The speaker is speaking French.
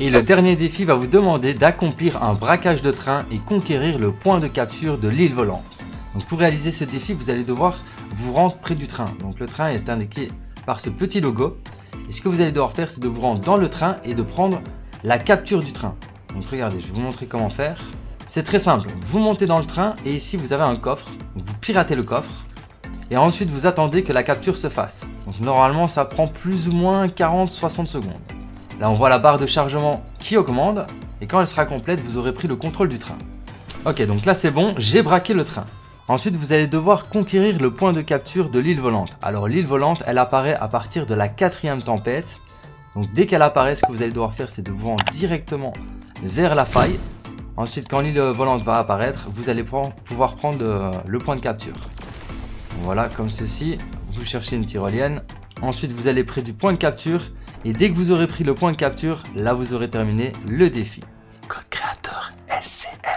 Et le dernier défi va vous demander d'accomplir un braquage de train et conquérir le point de capture de l'île volante. Donc pour réaliser ce défi, vous allez devoir vous rendre près du train. Donc le train est indiqué par ce petit logo. Et ce que vous allez devoir faire, c'est de vous rendre dans le train et de prendre la capture du train. Donc regardez, je vais vous montrer comment faire. C'est très simple, vous montez dans le train et ici vous avez un coffre. Donc vous piratez le coffre et ensuite vous attendez que la capture se fasse. Donc normalement ça prend plus ou moins 40-60 secondes. Là on voit la barre de chargement qui augmente et quand elle sera complète, vous aurez pris le contrôle du train. Ok, donc là c'est bon, j'ai braqué le train. Ensuite, vous allez devoir conquérir le point de capture de l'île volante. Alors l'île volante, elle apparaît à partir de la 4e tempête. Donc dès qu'elle apparaît, ce que vous allez devoir faire, c'est de vous rendre directement vers la faille. Ensuite, quand l'île volante va apparaître, vous allez pouvoir prendre le point de capture. Voilà, comme ceci. Vous cherchez une tyrolienne. Ensuite, vous allez près du point de capture. Et dès que vous aurez pris le point de capture, là, vous aurez terminé le défi. Code créateur SCL.